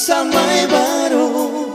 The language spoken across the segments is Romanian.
sa mai baro.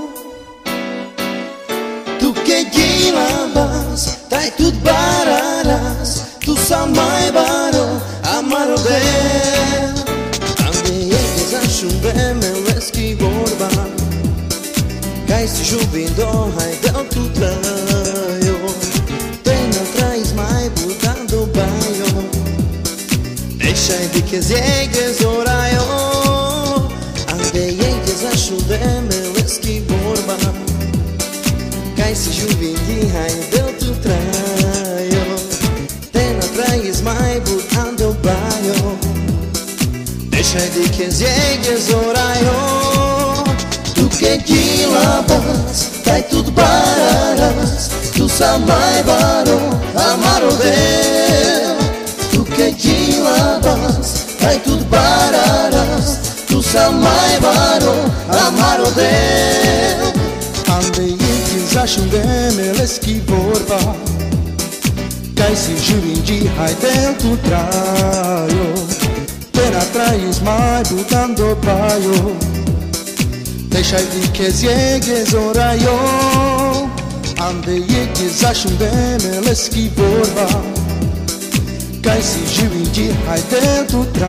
Tu che gila bas, dai tut bararas. Tu sa mai baro, amaro de. Ande je za šumbe me leski borba. Kaj si žubindo, hajde tu trajo. Te na trajs mai budando bajo. Deixaj dike zjege zorajo. Ande je za šumbe me leski borba. Kaj si žubindi, hajde tu trajo. Te na trajs mai budando bajo. Deixaj dike zjege zorajo. Tu che gila bas, dai tut bararas. Tu sa mai baro, amaro de. Tu che gila bas, dai tut bararas. Tu sa mai baro, amaro de. Ande jeti zašum me leski borba. Kaj si živindi, hajde tu trajo. Te na trajis mai budando bajo. Deixaj dike zjege zorajo. Ande jeti zašum me leski borba. Kaj si živindi, hajde tu trajo.